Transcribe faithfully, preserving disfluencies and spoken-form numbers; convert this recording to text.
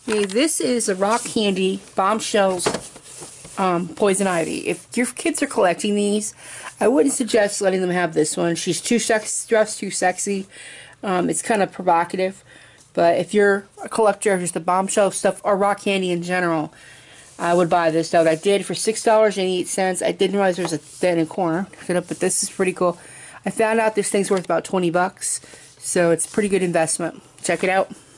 Okay, this is a rock candy bombshells um, poison ivy. If your kids are collecting these, I wouldn't suggest letting them have this one. She's too sex dressed too sexy. Um, it's kind of provocative. But if you're a collector of just the bombshell stuff or rock candy in general, I would buy this out. I did for six dollars and eighty cents. I didn't realize there was a thing in a corner, but this is pretty cool. I found out this thing's worth about twenty bucks, so it's a pretty good investment. Check it out.